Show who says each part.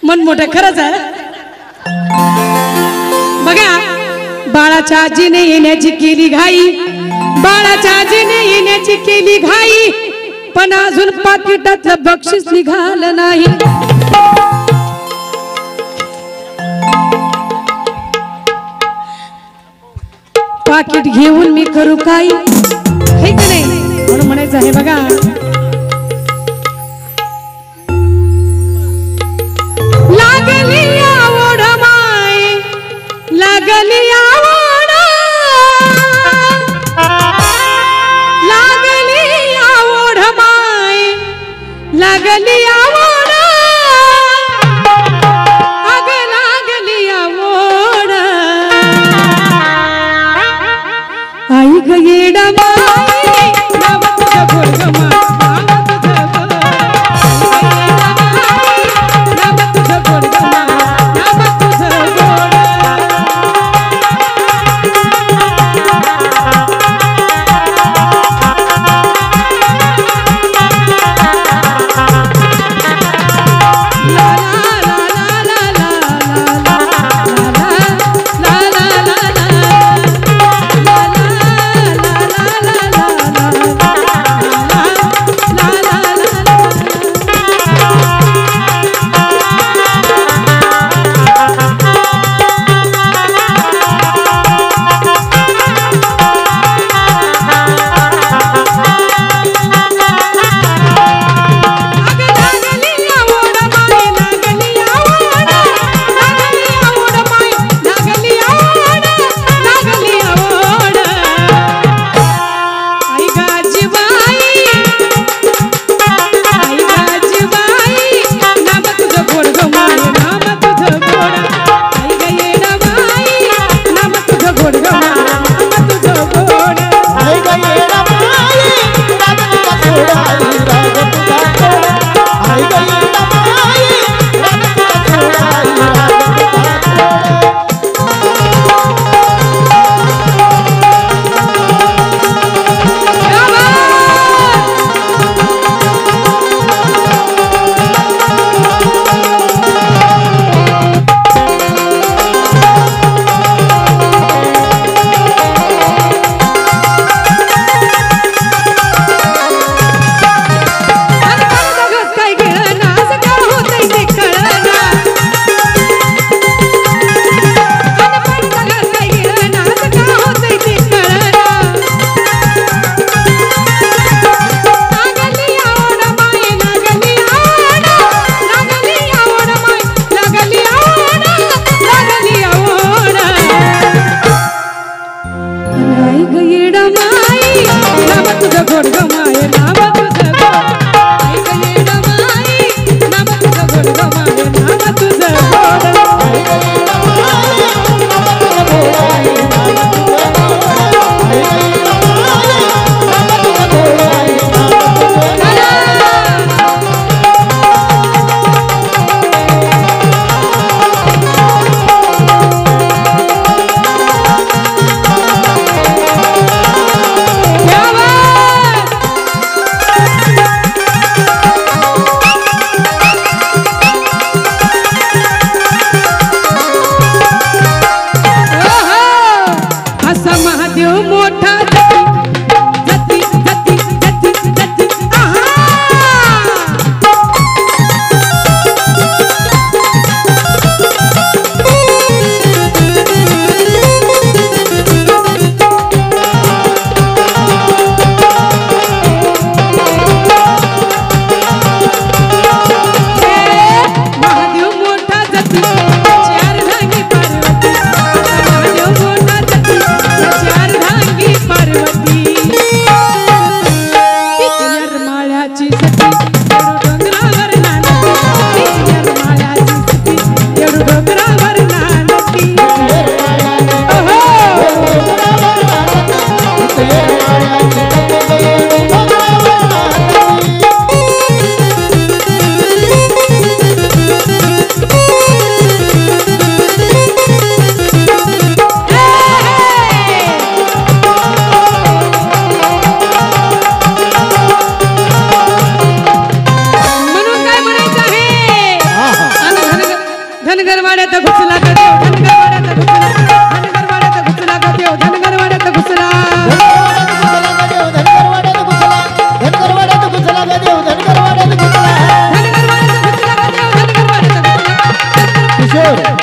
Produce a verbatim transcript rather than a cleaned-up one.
Speaker 1: मन मोठं खरंच आहे बघा. बाळाच्या आजीने येण्याची केली घाई, बाळाच्या आजीने येण्याची केली घाई, पण अजून पाकिटातलं बक्षीस निघालं नाही. पाकिट घेऊन मी करू काय, हे का नाही म्हणून म्हणायचं आहे बघा. लागली आवड माय, लागली आवड, लागली आवड माय, लागली आवड, अग लागली आवड, आई ग येड माय, नाव तुझं गोड माय. धनगरवाड्यात घुसला ग देव धनगरवाड्यात घुसला धनगरवाड्यात घुसला ग देव धनगरवाड्यात घुसला
Speaker 2: धनगरवाड्यात घुसला धनगरवाड्यात घुसला ग देव धनगरवाड्यात घुसला
Speaker 1: धनगरवाड्यात घुसला ग देव धनगरवाड्यात घुसला
Speaker 2: किशोर